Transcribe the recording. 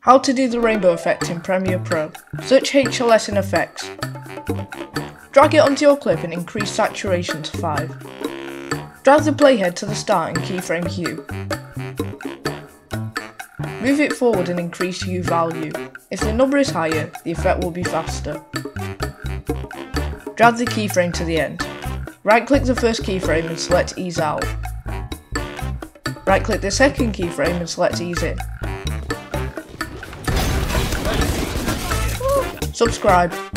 How to do the rainbow effect in Premiere Pro. Search HLS in Effects. Drag it onto your clip and increase saturation to 5. Drag the playhead to the start and keyframe hue. Move it forward and increase hue value. If the number is higher, the effect will be faster. Drag the keyframe to the end. Right click the first keyframe and select Ease Out. Right click the second keyframe and select Ease In. Subscribe.